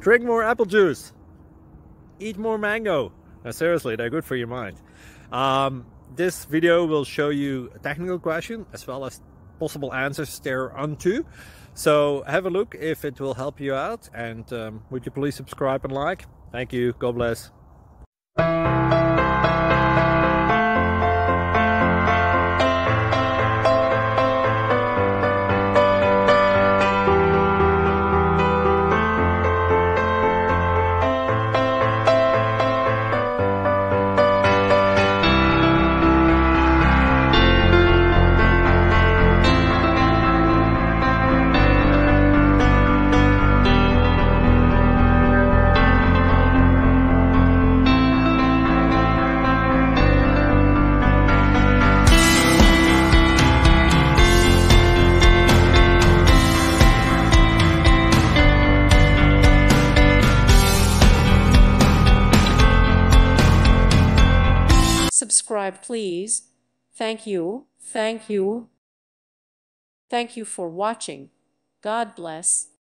Drink more apple juice. Eat more mango. Now, seriously, they're good for your mind. This video will show you a technical question as well as possible answers thereunto. So have a look if it will help you out, and would you please subscribe and like? Thank you. God bless. Subscribe, please. Thank you. Thank you. Thank you for watching. God bless.